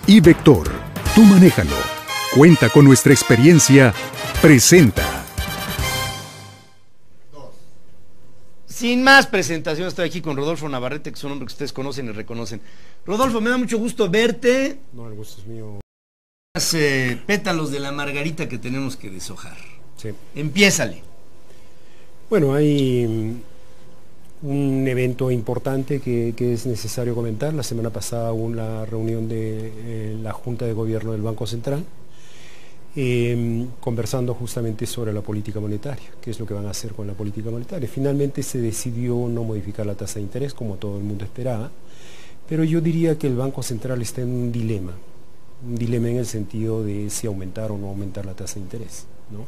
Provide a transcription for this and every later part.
iVector, tú manéjalo. Cuenta con nuestra experiencia. Presenta. Sin más presentación, estoy aquí con Rodolfo Navarrete, que es un hombre que ustedes conocen y reconocen. Rodolfo, me da mucho gusto verte. No, el gusto es mío. Pétalos de la margarita que tenemos que deshojar. Sí. Empiézale. Bueno, hay un evento importante que es necesario comentar. La semana pasada hubo una reunión de la Junta de Gobierno del Banco Central, conversando justamente sobre la política monetaria, qué es lo que van a hacer con la política monetaria. Finalmente se decidió no modificar la tasa de interés, como todo el mundo esperaba, pero yo diría que el Banco Central está en un dilema en el sentido de si aumentar o no aumentar la tasa de interés, ¿no?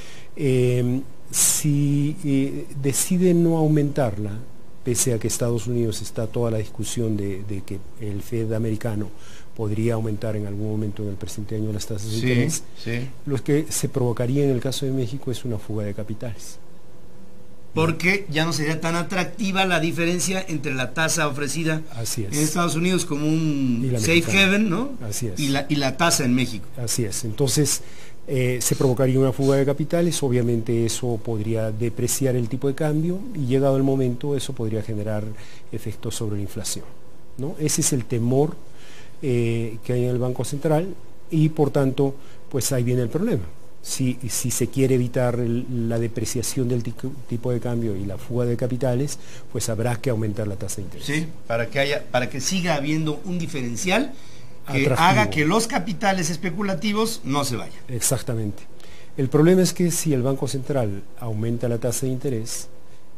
Si decide no aumentarla, pese a que Estados Unidos está toda la discusión de que el Fed americano podría aumentar en algún momento en el presente año las tasas de interés, lo que se provocaría en el caso de México es una fuga de capitales. Porque ya no sería tan atractiva la diferencia entre la tasa ofrecida en Estados Unidos como un safe haven, ¿no? Así es. Y la tasa en México. Así es. Entonces, se provocaría una fuga de capitales, obviamente eso podría depreciar el tipo de cambio y llegado el momento eso podría generar efectos sobre la inflación, ¿no? Ese es el temor que hay en el Banco Central y por tanto, pues ahí viene el problema. Si se quiere evitar la depreciación del tipo de cambio y la fuga de capitales, pues habrá que aumentar la tasa de interés. Sí, para que siga habiendo un diferencial que atractivo, haga que los capitales especulativos no se vayan. Exactamente. El problema es que si el Banco Central aumenta la tasa de interés,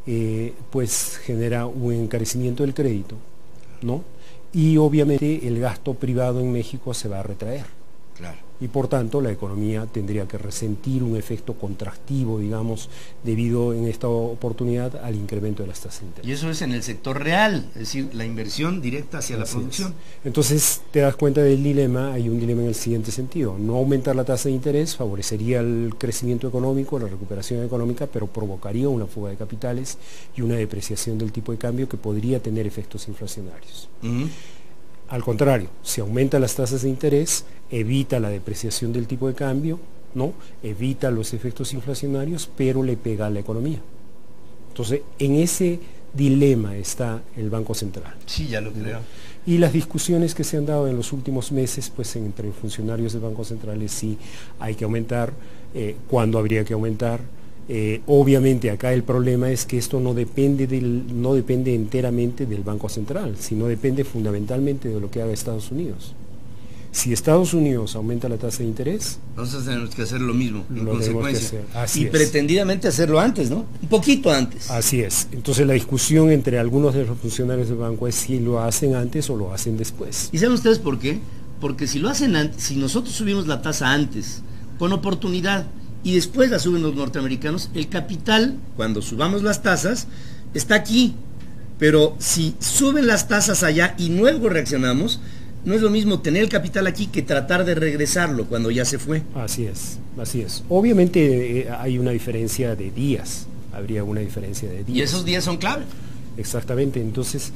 pues genera un encarecimiento del crédito, ¿no? Y obviamente el gasto privado en México se va a retraer. Claro. Y por tanto la economía tendría que resentir un efecto contractivo, digamos, debido en esta oportunidad al incremento de las tasas de interés. Y eso es en el sector real, es decir, la inversión directa hacia la producción. Entonces te das cuenta del dilema, hay un dilema en el siguiente sentido: no aumentar la tasa de interés favorecería el crecimiento económico, la recuperación económica, pero provocaría una fuga de capitales y una depreciación del tipo de cambio que podría tener efectos inflacionarios. Al contrario, si aumenta las tasas de interés, evita la depreciación del tipo de cambio, ¿no? Evita los efectos inflacionarios, pero le pega a la economía. Entonces, en ese dilema está el Banco Central. Sí, ya lo creo. Y las discusiones que se han dado en los últimos meses, pues entre funcionarios del Banco Central es si hay que aumentar, cuándo habría que aumentar. Obviamente acá el problema es que esto no depende enteramente del Banco Central, sino depende fundamentalmente de lo que haga Estados Unidos. Si Estados Unidos aumenta la tasa de interés, entonces tenemos que hacer lo mismo, en consecuencia. Y pretendidamente hacerlo antes, ¿no? Un poquito antes. Así es. Entonces la discusión entre algunos de los funcionarios del banco es si lo hacen antes o lo hacen después. ¿Y saben ustedes por qué? Porque si lo hacen antes, si nosotros subimos la tasa antes, con oportunidad, y después la suben los norteamericanos, el capital, cuando subamos las tasas, está aquí. Pero si suben las tasas allá y luego reaccionamos, no es lo mismo tener el capital aquí que tratar de regresarlo cuando ya se fue. Así es, así es. Obviamente hay una diferencia de días, habría una diferencia de días. Y esos días son clave. Exactamente, entonces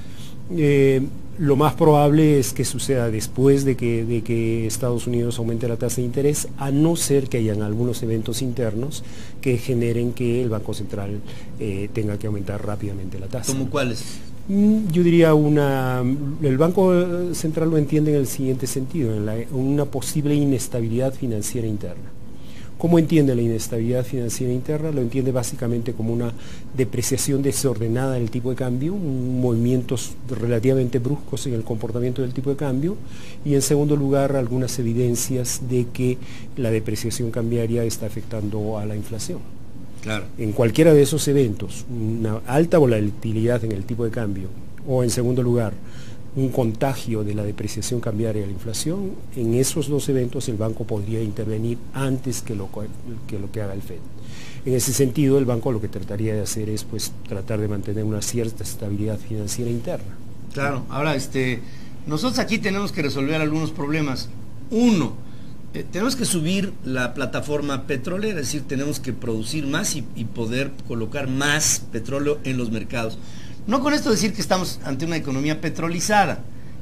lo más probable es que suceda después de que Estados Unidos aumente la tasa de interés, a no ser que hayan algunos eventos internos que generen que el Banco Central tenga que aumentar rápidamente la tasa. ¿Cómo cuáles? Yo diría el Banco Central lo entiende en el siguiente sentido, en una posible inestabilidad financiera interna. ¿Cómo entiende la inestabilidad financiera interna? Lo entiende básicamente como una depreciación desordenada del tipo de cambio, movimientos relativamente bruscos en el comportamiento del tipo de cambio, y en segundo lugar algunas evidencias de que la depreciación cambiaria está afectando a la inflación. Claro. En cualquiera de esos eventos, una alta volatilidad en el tipo de cambio, o en segundo lugar, un contagio de la depreciación cambiaria de la inflación, en esos dos eventos el banco podría intervenir antes que lo que haga el Fed. En ese sentido, el banco lo que trataría de hacer es pues tratar de mantener una cierta estabilidad financiera interna. Claro, ahora nosotros aquí tenemos que resolver algunos problemas. Uno, tenemos que subir la plataforma petrolera, es decir, tenemos que producir más y poder colocar más petróleo en los mercados. No con esto decir que estamos ante una economía petrolizada,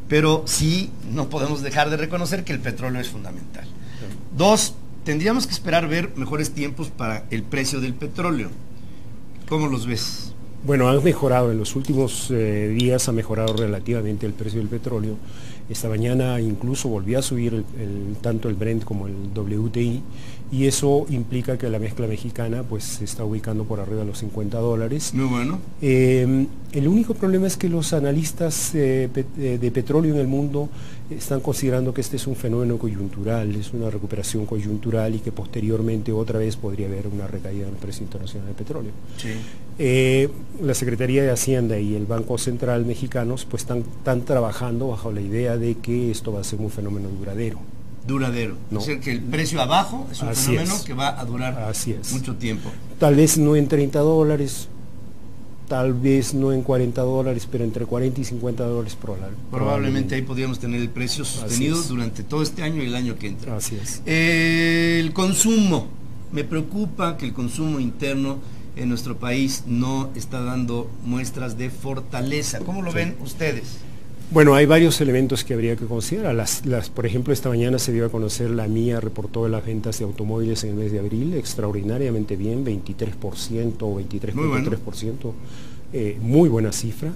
pero sí no podemos dejar de reconocer que el petróleo es fundamental. Dos, tendríamos que esperar ver mejores tiempos para el precio del petróleo. ¿Cómo los ves? Bueno, han mejorado, en los últimos días ha mejorado relativamente el precio del petróleo. Esta mañana incluso volvió a subir tanto el Brent como el WTI, y eso implica que la mezcla mexicana pues se está ubicando por arriba de los $50. Muy bueno. El único problema es que los analistas de petróleo en el mundo están considerando que este es un fenómeno coyuntural, es una recuperación coyuntural, y que posteriormente otra vez podría haber una recaída en el precio internacional del petróleo. Sí. La Secretaría de Hacienda y el Banco Central mexicanos pues están trabajando bajo la idea de que esto va a ser un fenómeno duradero. Duradero. No. O sea, que el precio abajo es un Así fenómeno es. que va a durar mucho tiempo. Tal vez no en $30, tal vez no en $40, pero entre $40 y $50 probablemente ahí podríamos tener el precio sostenido durante todo este año y el año que entra. Así es. El consumo. Me preocupa que el consumo interno en nuestro país no está dando muestras de fortaleza. ¿Cómo lo ven ustedes? Bueno, hay varios elementos que habría que considerar. Por ejemplo, esta mañana se dio a conocer, la MIA reportó las ventas de automóviles en el mes de abril extraordinariamente bien, 23% o 23.3%, muy buena cifra.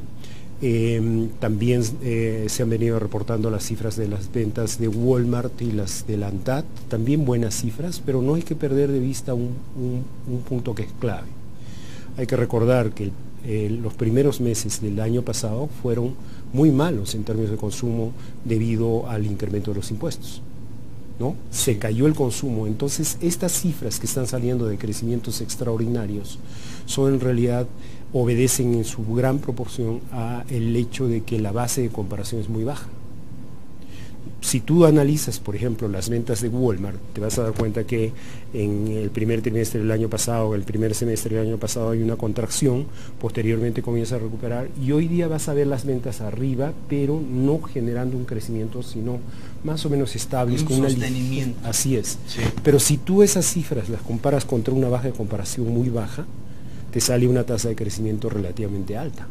También se han venido reportando las cifras de las ventas de Walmart y las de la ANTAD, también buenas cifras, pero no hay que perder de vista un punto que es clave. Hay que recordar que los primeros meses del año pasado fueron muy malos en términos de consumo debido al incremento de los impuestos, ¿no? Se cayó el consumo. Entonces estas cifras que están saliendo de crecimientos extraordinarios son en realidad, obedecen en su gran proporción a el hecho de que la base de comparación es muy baja. Si tú analizas, por ejemplo, las ventas de Walmart, te vas a dar cuenta que en el primer trimestre del año pasado, el primer semestre del año pasado hay una contracción, posteriormente comienza a recuperar, y hoy día vas a ver las ventas arriba, pero no generando un crecimiento, sino más o menos estables. Un con sostenimiento. Así es. Sí. Pero si tú esas cifras las comparas contra una baja de comparación muy baja, te sale una tasa de crecimiento relativamente alta.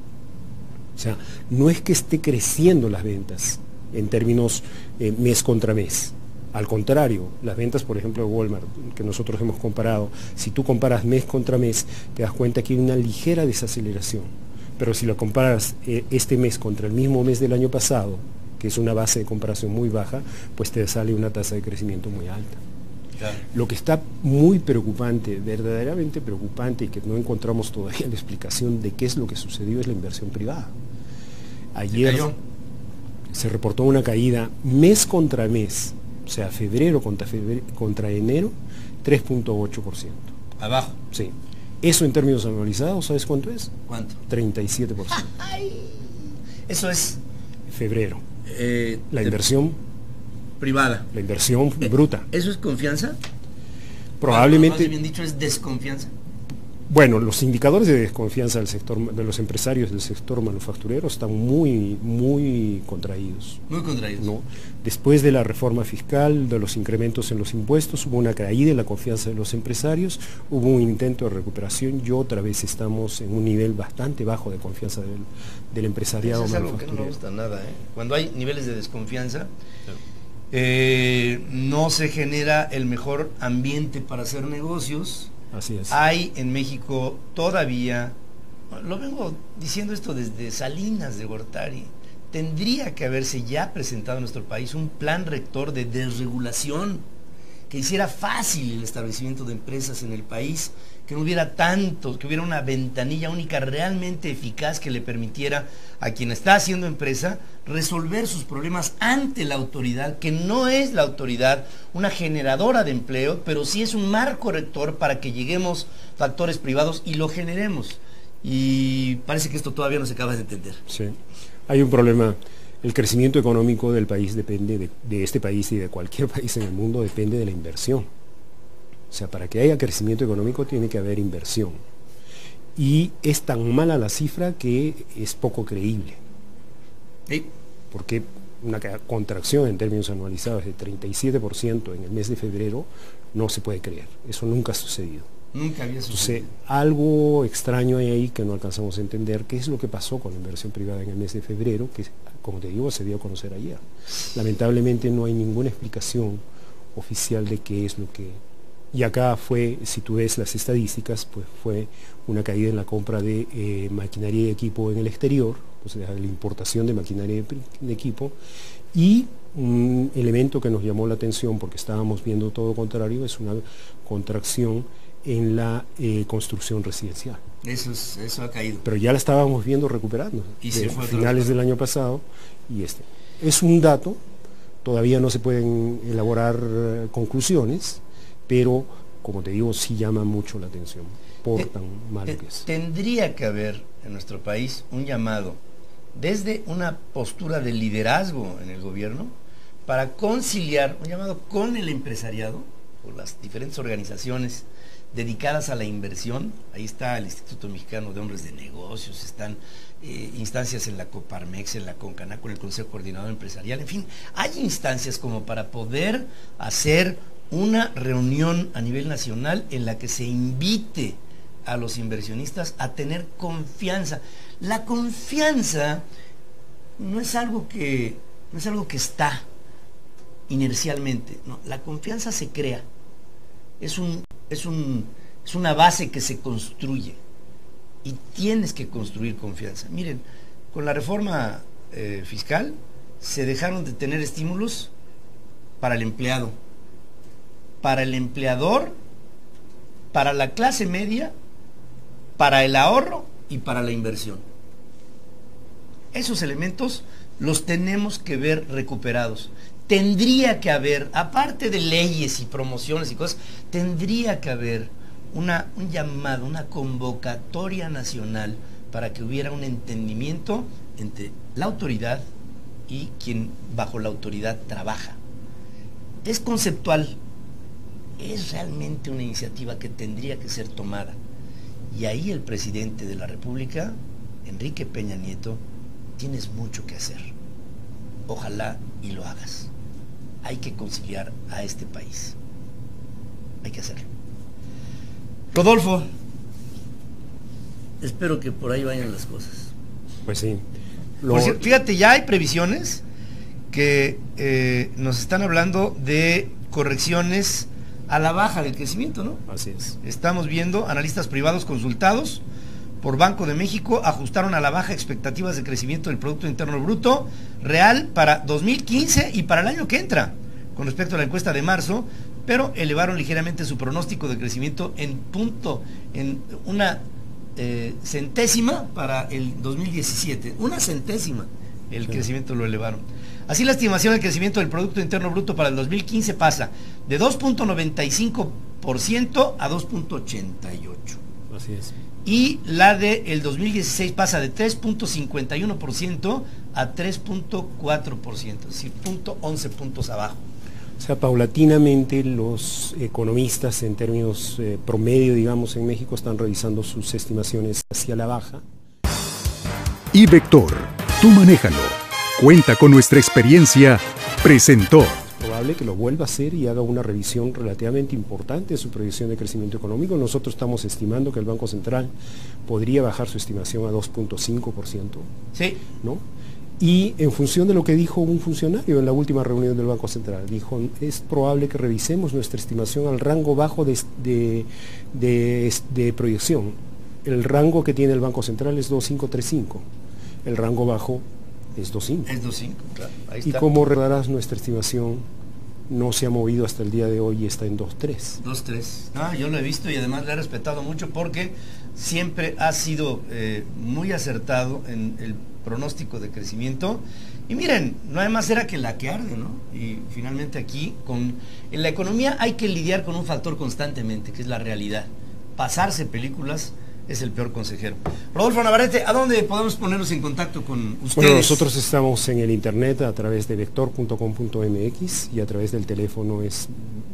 O sea, no es que esté creciendo las ventas en términos mes contra mes. Al contrario, las ventas, por ejemplo, de Walmart, que nosotros hemos comparado, si tú comparas mes contra mes, te das cuenta que hay una ligera desaceleración. Pero si lo comparas este mes contra el mismo mes del año pasado, que es una base de comparación muy baja, pues te sale una tasa de crecimiento muy alta. Claro. Lo que está muy preocupante, verdaderamente preocupante, y que no encontramos todavía la explicación de qué es lo que sucedió, es la inversión privada. Ayer se reportó una caída mes contra mes, o sea, febrero contra enero, 3.8%. Abajo. Sí. Eso en términos anualizados, ¿sabes cuánto es? ¿Cuánto? 37%. Eso es Febrero. La inversión privada. La inversión bruta. ¿Eso es confianza? Probablemente. Más bien dicho, es desconfianza. Bueno, los indicadores de desconfianza del sector, de los empresarios del sector manufacturero están muy contraídos. Muy contraídos. ¿No? Después de la reforma fiscal, de los incrementos en los impuestos, hubo una caída en la confianza de los empresarios, hubo un intento de recuperación, y otra vez estamos en un nivel bastante bajo de confianza del empresariado Eso es algo manufacturero. que no me gusta nada, ¿eh? Cuando hay niveles de desconfianza, no se genera el mejor ambiente para hacer negocios. Así es. Hay en México todavía, lo vengo diciendo esto desde Salinas de Gortari, tendría que haberse ya presentado en nuestro país un plan rector de desregulación que hiciera fácil el establecimiento de empresas en el país, que no hubiera tanto, que hubiera una ventanilla única realmente eficaz que le permitiera a quien está haciendo empresa resolver sus problemas ante la autoridad, que no es la autoridad una generadora de empleo, pero sí es un marco rector para que lleguemos factores privados y lo generemos. Y parece que esto todavía no se acaba de entender. Sí, hay un problema. El crecimiento económico del país depende de este país, y de cualquier país en el mundo depende de la inversión. O sea, para que haya crecimiento económico tiene que haber inversión. Y es tan mala la cifra que es poco creíble. ¿Sí? Porque una contracción en términos anualizados de 37% en el mes de febrero no se puede creer. Eso nunca ha sucedido. Nunca había sucedido. Entonces, algo extraño hay ahí que no alcanzamos a entender, qué es lo que pasó con la inversión privada en el mes de febrero, que, como te digo, se dio a conocer ayer. Lamentablemente no hay ninguna explicación oficial de qué es lo que... Y acá fue, si tú ves las estadísticas, pues fue una caída en la compra de maquinaria y equipo en el exterior, o sea, la importación de maquinaria de equipo, y un elemento que nos llamó la atención, porque estábamos viendo todo lo contrario, es una contracción en la construcción residencial. Eso ha caído. Pero ya la estábamos viendo recuperando, Y se fue finales del año pasado, y es un dato, todavía no se pueden elaborar conclusiones, pero, como te digo, sí llama mucho la atención, por tan malo que es. Tendría que haber en nuestro país un llamado, desde una postura de liderazgo en el gobierno, para conciliar, un llamado con el empresariado, por las diferentes organizaciones dedicadas a la inversión. Ahí está el Instituto Mexicano de Hombres de Negocios, están instancias en la Coparmex, en la Concanaco, en el Consejo Coordinador Empresarial, en fin, hay instancias como para poder hacer una reunión a nivel nacional en la que se invite a los inversionistas a tener confianza. La confianza no es algo que está inercialmente, no, la confianza se crea. Es una base que se construye y tienes que construir confianza. Miren, con la reforma fiscal se dejaron de tener estímulos para el empleado, para el empleador, para la clase media, para el ahorro y para la inversión. Esos elementos los tenemos que ver recuperados. Tendría que haber, aparte de leyes y promociones y cosas, tendría que haber un llamado, una convocatoria nacional para que hubiera un entendimiento entre la autoridad y quien bajo la autoridad trabaja. Es conceptual, es realmente una iniciativa que tendría que ser tomada. Y ahí el presidente de la República, Enrique Peña Nieto, tienes mucho que hacer. Ojalá y lo hagas. Hay que conciliar a este país. Hay que hacerlo. Rodolfo, espero que por ahí vayan las cosas. Pues sí. Fíjate, ya hay previsiones que nos están hablando de correcciones a la baja del crecimiento, ¿no? Así es. Estamos viendo analistas privados consultados por Banco de México ajustaron a la baja expectativas de crecimiento del Producto Interno Bruto real para 2015 y para el año que entra, con respecto a la encuesta de marzo, pero elevaron ligeramente su pronóstico de crecimiento en una centésima para el 2017. Una centésima el crecimiento lo elevaron. Así, la estimación del crecimiento del Producto Interno Bruto para el 2015 pasa de 2.95% a 2.88%. Así es. Y la del 2016 pasa de 3.51% a 3.4%, es decir, 0.11 puntos abajo. O sea, paulatinamente los economistas en términos promedio, digamos, en México están revisando sus estimaciones hacia la baja. Y Vector, tú manéjalo. Cuenta con nuestra experiencia, presentó. Es probable que lo vuelva a hacer y haga una revisión relativamente importante de su proyección de crecimiento económico. Nosotros estamos estimando que el Banco Central podría bajar su estimación a 2.5%. Sí. ¿No? Y en función de lo que dijo un funcionario en la última reunión del Banco Central, dijo, es probable que revisemos nuestra estimación al rango bajo de proyección. El rango que tiene el Banco Central es 2.535. El rango bajo es 2.5. Es 2.5, claro. Ahí está. Y como recordarás, nuestra estimación no se ha movido hasta el día de hoy y está en 2.3. 2.3. Yo lo he visto y además le he respetado mucho porque siempre ha sido muy acertado en el pronóstico de crecimiento. Y miren, no hay más era que la que arde, ¿no? Y finalmente aquí, en la economía hay que lidiar con un factor constantemente, que es la realidad. Pasarse películas es el peor consejero. Rodolfo Navarrete, ¿a dónde podemos ponernos en contacto con ustedes? Bueno, nosotros estamos en el internet a través de vector.com.mx y a través del teléfono es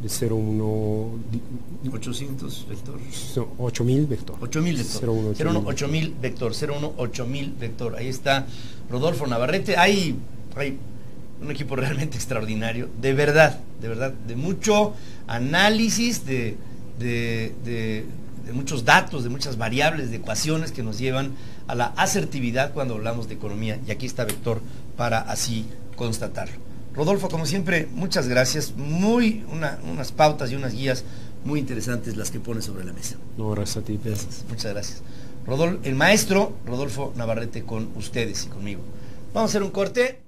800 Vector. 8000 Vector. 8000 Vector. 08000 Vector. 08000 Vector. Ahí está Rodolfo Navarrete. Hay un equipo realmente extraordinario, de verdad, de mucho análisis, de muchos datos, de muchas variables, de ecuaciones que nos llevan a la asertividad cuando hablamos de economía, y aquí está Vector para así constatarlo. Rodolfo, como siempre, muchas gracias, unas pautas y unas guías muy interesantes las que pones sobre la mesa. No, gracias a ti, Pedro. Muchas gracias. El maestro Rodolfo Navarrete con ustedes y conmigo. Vamos a hacer un corte.